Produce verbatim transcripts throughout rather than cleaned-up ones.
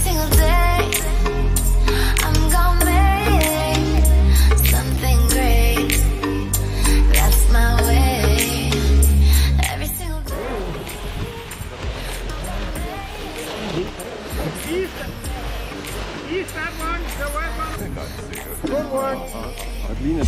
single day I'm gonna make something great. That's my way. Every single day. East that one, the white one. Good one. Adeline.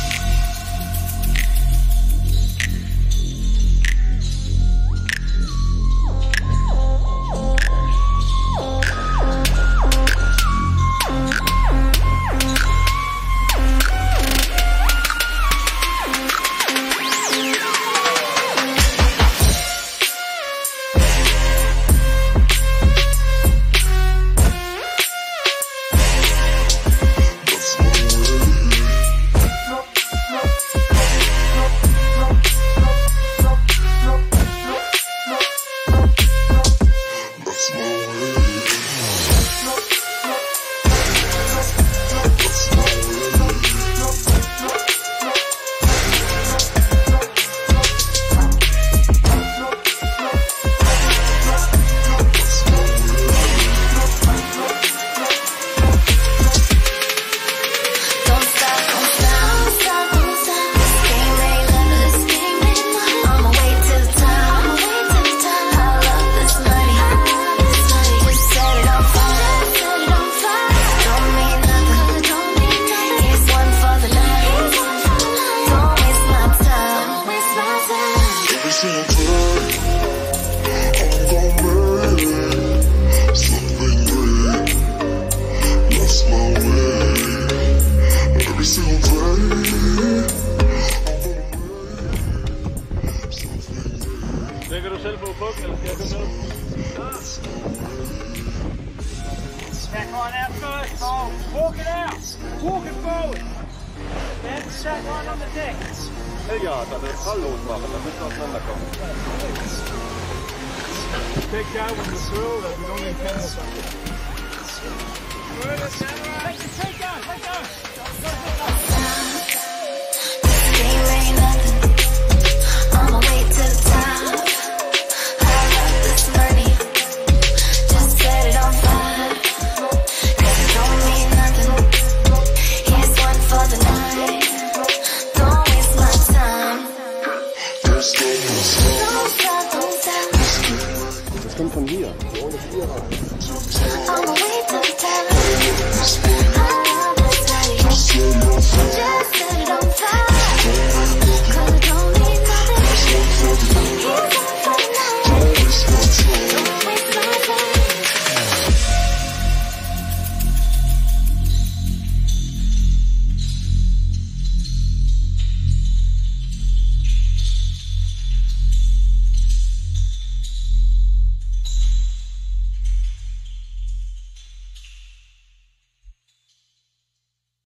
Lægger du selv på buk, eller skal jeg gå med? Check on that first, Paul. Walk it out. Walk it forward. Then check on on the deck. Yacht, das ist voll losmachen, dann müssen wir auseinanderkommen. Take that one to throw that we don't intend to something. Good, that's right. Take that, take that. Go, go, go. Das kommt von hier. Ohne Vierer. On the way to the top.